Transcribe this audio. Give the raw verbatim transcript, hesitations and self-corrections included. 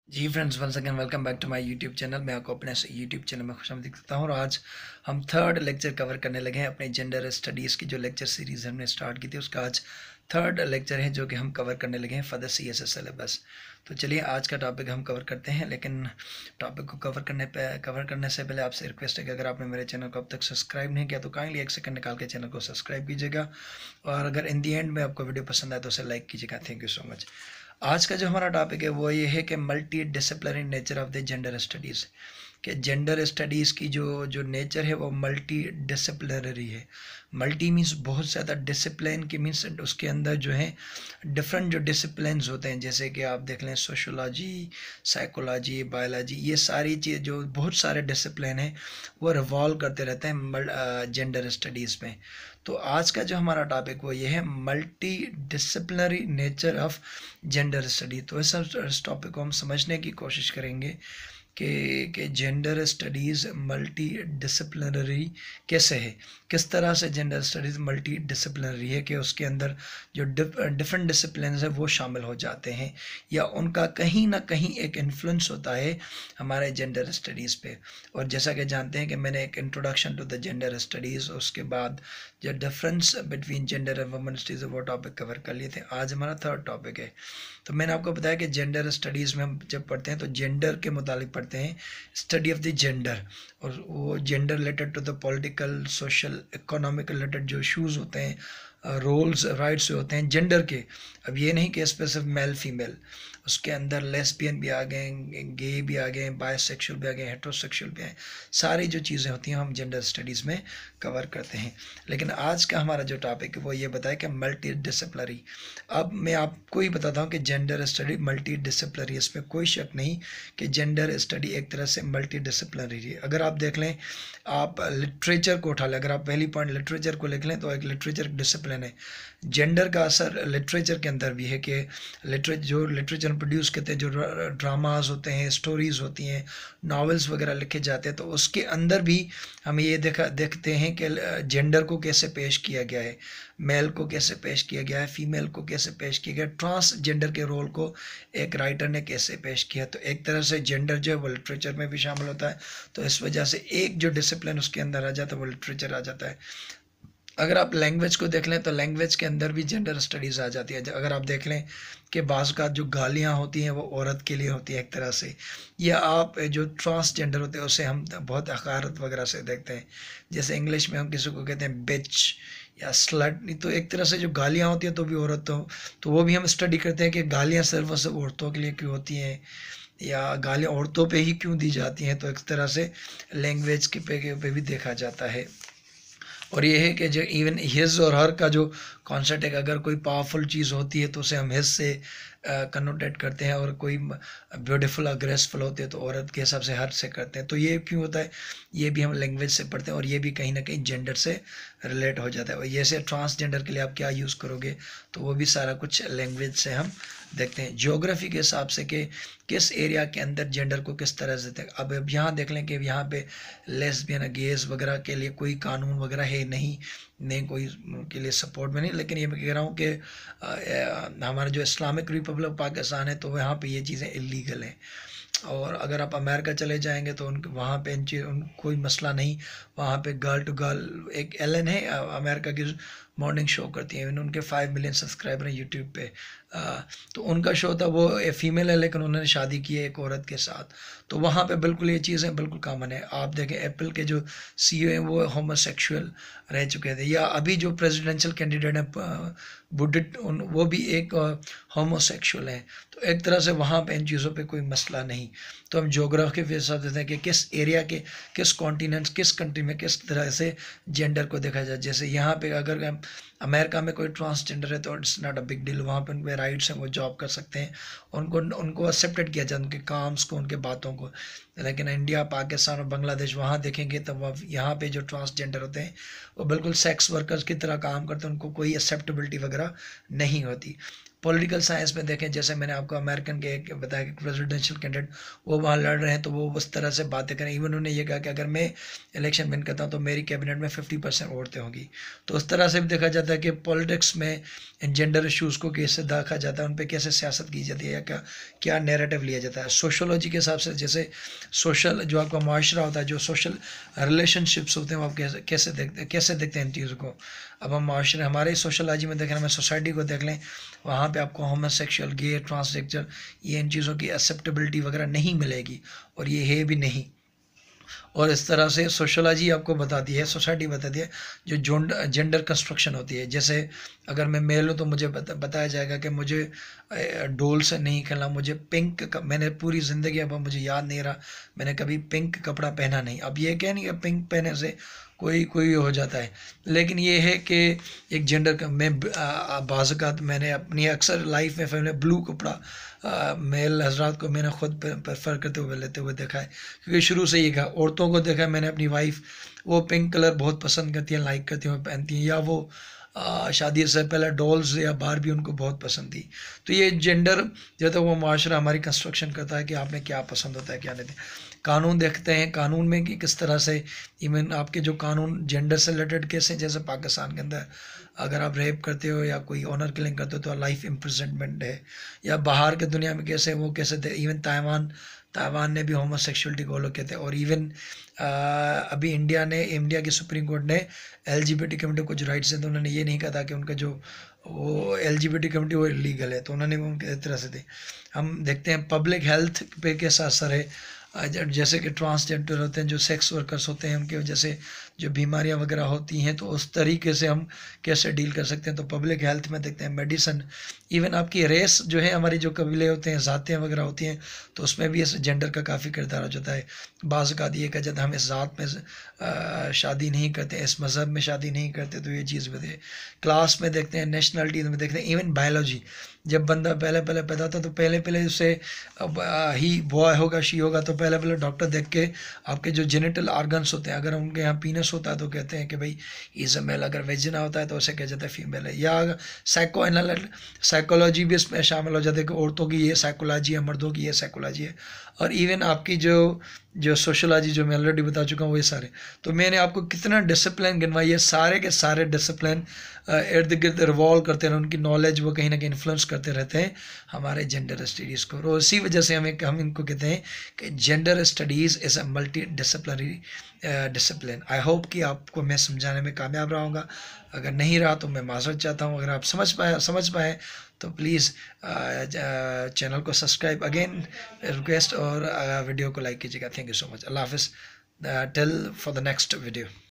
Ji friends, once again welcome back to my YouTube channel. मैं आपको अपने YouTube channel में खुशामदीद करता हूँ और आज हम थर्ड लेक्चर कवर करने लगे हैं। अपने जेंडर स्टडीज़ की जो लेक्चर सीरीज़ हमने स्टार्ट की थी उसका आज थर्ड लेक्चर है जो कि हम कवर करने लगे हैं for the C S S syllabus. तो चलिए आज का टॉपिक हम कवर करते हैं, लेकिन टॉपिक को कवर करने पे कवर करने से पहले आपसे रिक्वेस्ट है कि अगर आपने मेरे चैनल को अब तक सब्सक्राइब नहीं किया तो काइंडली एक सेकंड निकाल के चैनल को सब्सक्राइब कीजिएगा और अगर इन दी एंड में आपको वीडियो पसंद आए तो उसे लाइक कीजिएगा। Thank you so much. आज का जो हमारा टॉपिक है वो ये है कि multi disciplinary nature of the gender studies. कि जेंडर स्टडीज़ की जो जो नेचर है वो मल्टी डिसिप्लिनरी है। मल्टी मीन्स बहुत ज़्यादा, डिसिप्लिन की मीन्स उसके अंदर जो है डिफरेंट जो डिसिप्लिन्स होते हैं, जैसे कि आप देख लें सोशोलॉजी, साइकोलॉजी, बायोलॉजी, ये सारी चीज़ जो बहुत सारे डिसिप्लिन हैं वो रिवॉल्व करते रहते हैं जेंडर स्टडीज़ में। तो आज का जो हमारा टॉपिक वो ये है multi disciplinary nature of gender study. तो इस टॉपिक को हम समझने की कोशिश करेंगे कि कि जेंडर स्टडीज़ मल्टी डिसिप्लिनरी कैसे है, किस तरह से जेंडर स्टडीज़ मल्टी डिसिप्लिनरी है कि उसके अंदर जो डिफरेंट डिसिप्लिन है वो शामिल हो जाते हैं या उनका कहीं ना कहीं एक इन्फ्लुएंस होता है हमारे जेंडर स्टडीज़ पे। और जैसा कि जानते हैं कि मैंने एक introduction to the gender studies, उसके बाद जो difference between gender and women studies वो टॉपिक कवर कर लिए थे। आज हमारा थर्ड टॉपिक है। तो मैंने आपको बताया कि जेंडर स्टडीज़ में हम जब पढ़ते हैं तो जेंडर के मुतालिक पढ़ते हैं, स्टडी ऑफ द जेंडर, और वो gender related to the political, social, economic related जो इशूज़ होते हैं, रोल्स राइट्स होते हैं जेंडर के। अब ये नहीं कि स्पेसिफिक मेल फीमेल, उसके अंदर लेस्बियन भी आ गए, गे भी आ गए, बायसेक्सुअल भी आ गए, हेट्रोसेक्सुअल भी आए, सारी जो चीज़ें होती हैं हम जेंडर स्टडीज़ में कवर करते हैं। लेकिन आज का हमारा जो टॉपिक है वो ये बताया कि मल्टी डिसिप्लिनरी। अब मैं आपको ही बताता हूँ कि जेंडर स्टडी मल्टी डिसिप्लिनरी, इसमें कोई शक नहीं कि जेंडर स्टडी एक तरह से मल्टी डिसिप्लिनरी है। अगर आप देख लें, आप लिटरेचर को उठा लें, अगर आप पहली पॉइंट लिटरेचर को लिख लें तो एक लिटरेचर डिसिप्लिन है। जेंडर का असर लिटरेचर के अंदर भी है कि लिटरेचर जो लिटरेचर प्रोड्यूस करते हैं, जो ड्रामाज होते हैं, स्टोरीज़ होती हैं, नॉवेल्स वगैरह लिखे जाते हैं, तो उसके अंदर भी हम ये देखा देखते हैं कि जेंडर को कैसे पेश किया गया है, मेल को कैसे पेश किया गया है, फीमेल को कैसे पेश किया गया, ट्रांसजेंडर के रोल को एक राइटर ने कैसे पेश किया। तो एक तरह से जेंडर जो है वो लिटरेचर में भी शामिल होता है, तो इस वजह से एक जो डिसिप्लिन उसके अंदर आ जाता है वो लिटरेचर आ जाता है। अगर आप लैंग्वेज को देख लें तो लैंग्वेज के अंदर भी जेंडर स्टडीज़ आ जाती है। अगर आप देख लें कि बाज़ का जो गालियाँ होती हैं वो औरत के लिए होती है एक तरह से, या आप जो ट्रांसजेंडर होते हैं उसे हम बहुत हकारत वगैरह से देखते हैं। जैसे इंग्लिश में हम किसी को कहते हैं बिच या स्लट, नहीं तो एक तरह से जो गालियाँ होती हैं तो भी औरत हो, तो वो भी हम स्टडी करते हैं कि गालियाँ सिर्फ और सिर्फ औरतों के लिए क्यों होती हैं या गालियाँ औरतों पे ही क्यों दी जाती हैं। तो एक तरह से लैंग्वेज के पे, पे भी देखा जाता है। और ये है कि जो इवन हिज और हर का जो कॉन्सेप्ट है, अगर कोई पावरफुल चीज़ होती है तो उसे हम हिज से कनोटेट करते हैं, और कोई ब्यूटीफुल और ग्रेसफुल होते हैं तो औरत के हिसाब से हर से करते हैं। तो ये क्यों होता है, ये भी हम लैंग्वेज से पढ़ते हैं और ये भी कहीं ना कहीं जेंडर से रिलेट हो जाता है। और जैसे ट्रांसजेंडर के लिए आप क्या यूज़ करोगे तो वो भी सारा कुछ लैंग्वेज से हम देखते हैं। ज्योग्राफी के हिसाब से कि किस एरिया के अंदर जेंडर को किस तरह से देख, अब अब यहाँ देख लें कि यहाँ पे लेस्बियन, गेज वगैरह के लिए कोई कानून वगैरह है नहीं, नहीं कोई के लिए सपोर्ट में नहीं। लेकिन ये मैं कह रहा हूँ कि हमारा जो इस्लामिक रिपब्लिक पाकिस्तान है तो वहाँ पे ये चीज़ें इलीगल हैं। और अगर आप अमेरिका चले जाएंगे तो उन वहाँ पे इन चीज़ उन कोई मसला नहीं, वहाँ पे गर्ल टू गर्ल, एक एलन है अमेरिका की मॉर्निंग शो करती है, उनके फाइव मिलियन सब्सक्राइबर हैं यूट्यूब पे। आ, तो उनका शो था, वो फीमेल है लेकिन उन्होंने शादी की है एक औरत के साथ। तो वहाँ पे बिल्कुल ये चीज़ें बिल्कुल कॉमन है। आप देखें एप्पल के जो सीईओ हैं वो होमोसेक्सुअल रह चुके थे, या अभी जो प्रेसिडेंशियल कैंडिडेट हैं बुडिट, उन वो भी एक होमोसेक्सुअल हैं। तो एक तरह से वहाँ पे इन चीज़ों पे कोई मसला नहीं। तो हम जोग्राफी के हिसाब देते हैं कि किस एरिया के, किस कॉन्टिनेंट, किस कंट्री में किस तरह से जेंडर को देखा जाए। जैसे यहाँ पे अगर हम अमेरिका में कोई ट्रांसजेंडर है तो it's not a big deal, वहाँ पे उनके राइट्स हैं, वो जॉब कर सकते हैं, उनको उनको एक्सेप्टेड किया जाए, उनके काम्स को, उनके बातों को। लेकिन इंडिया, पाकिस्तान और बांग्लादेश वहाँ देखेंगे तो वह यहाँ पे जो ट्रांसजेंडर होते हैं वो बिल्कुल सेक्स वर्कर्स की तरह काम करते हैं, उनको कोई एक्सेप्टेबिलिटी वगैरह नहीं होती। पॉलिटिकल साइंस में देखें, जैसे मैंने आपको अमेरिकन के एक बताया कि प्रेसिडेंशियल कैंडिडेट वो वहाँ लड़ रहे हैं तो वो उस तरह से बातें करें। इवन उन्होंने ये कहा कि अगर मैं इलेक्शन विन करता हूँ तो मेरी कैबिनेट में फिफ्टी परसेंट औरतें होंगी। तो उस तरह से भी देखा जाता है कि पॉलिटिक्स में जेंडर इशूज़ को कैसे देखा जाता है, उन पर कैसे सियासत की जाती है या क्या क्या नैरेटिव लिया जाता है। सोशोलॉजी के हिसाब से जैसे सोशल जो आपका माशरा होता है, जो सोशल रिलेशनशिप्स होते हैं, वो आप कैसे कैसे देखते कैसे देखते हैं इन चीज़ों को। अब हम माशरे हमारे सोशोलॉजी में देखें, हमें सोसाइटी को देख लें, वहाँ पे आपको होमोसेक्सुअल, गे, ट्रांसजेंडर ये इन चीज़ों की एक्सेप्टेबिलिटी वगैरह नहीं मिलेगी, और ये है भी नहीं। और इस तरह से सोशोलॉजी आपको बताती है, सोसाइटी बताती है जो जोंड जेंडर कंस्ट्रक्शन होती है। जैसे अगर मैं मेल हूँ तो मुझे बता, बताया जाएगा कि मुझे डोल से नहीं खेलना, मुझे पिंक, मैंने पूरी ज़िंदगी, अब मुझे याद नहीं रहा मैंने कभी पिंक कपड़ा पहना नहीं। अब ये क्या नहीं है पिंक पहने से कोई कोई हो जाता है, लेकिन ये है कि एक जेंडर का मैं बाज़ात मैंने अपनी अक्सर लाइफ में फैमिली ब्लू कपड़ा आ, मेल हजरात को मैंने ख़ुद प्रेफर करते हुए लेते हुए देखा है, क्योंकि शुरू से ये कहा। औरतों को देखा है मैंने, अपनी वाइफ वो पिंक कलर बहुत पसंद करती हैं, लाइक करती हैं, पहनती हैं, या वो आ, शादी से पहले डॉल्स या बारबी उनको बहुत पसंद थी। तो ये जेंडर जो तो वो माशरा हमारी कंस्ट्रक्शन करता है कि आप में क्या पसंद होता है क्या नहीं। कानून देखते हैं, कानून में कि किस तरह से इवन आपके जो कानून जेंडर से रिलेटेड केस हैं, जैसे पाकिस्तान के अंदर अगर आप रेप करते हो या कोई ऑनर किलिंग करते हो तो लाइफ इम्प्रिजनमेंट है, या बाहर के दुनिया में कैसे वो कैसे थे। इवन ताइवान ताइवान ने भी होमोसेक्सुअलिटी को अलो कहते हैं। और इवन अभी इंडिया ने इंडिया की सुप्रीम कोर्ट ने L G B T community को जो राइट्स हैं तो उन्होंने ये नहीं कहा था कि उनका जो वो L G B T community वो इलीगल है, तो उन्होंने भी उनके तरह से थे। हम देखते हैं पब्लिक हेल्थ पे कैसा असर है, जैसे कि ट्रांसजेंडर होते हैं, जो सेक्स वर्कर्स होते हैं, उनकी वजह से जो बीमारियां वगैरह होती हैं, तो उस तरीके से हम कैसे डील कर सकते हैं। तो पब्लिक हेल्थ में देखते हैं, मेडिसिन, इवन आपकी रेस जो है, हमारी जो कबीले होते हैं, ज़ातें वगैरह होती हैं, तो उसमें भी इस जेंडर का काफ़ी किरदार हो जाता है। बाज़ का ये कहा जाता है हम इस ज़ात में शादी नहीं करते, इस मज़हब में शादी नहीं करते, तो ये चीज़ बताइए। क्लास में देखते हैं, नेशनलिटी में देखते हैं, इवन बायोलॉजी, जब बंदा पहले पहले पैदा होता है तो पहले पहले उसे ही बॉय होगा शी होगा तो पहले पहले डॉक्टर देख के आपके जो जेनिटल ऑर्गन्स होते हैं, अगर उनके यहाँ पीनस होता है तो कहते हैं कि भाई इज अ मेल, अगर वेजिना होता है तो उसे कहा जाता है फीमेल है। या साइको एनाल साइकोलॉजी भी इसमें शामिल हो जाती है कि औरतों की ये साइकोलॉजी है, मर्दों की ये साइकोलॉजी है। और इवन आपकी जो जो सोशोलॉजी जो मैं ऑलरेडी बता चुका हूँ, वो ये सारे, तो मैंने आपको कितना डिसिप्लिन गिनवाई है, सारे के सारे डिसिप्लिन इर्द गिर्द रिवॉल्व करते हैं, उनकी नॉलेज वो कहीं ना कहीं इन्फ्लुएंस करते रहते हैं हमारे जेंडर स्टडीज़ को। और इसी वजह से हमें हम इनको कहते हैं कि gender studies is a multi disciplinary discipline. I hope कि आपको मैं समझाने में कामयाब रहा होगा, अगर नहीं रहा तो मैं माज़रत चाहता हूँ। अगर आप समझ पाए समझ पाए तो प्लीज़ चैनल को सब्सक्राइब अगेन रिक्वेस्ट, और वीडियो को लाइक कीजिएगा। Thank you so much. अल्लाह हाफिज़ till for the next video.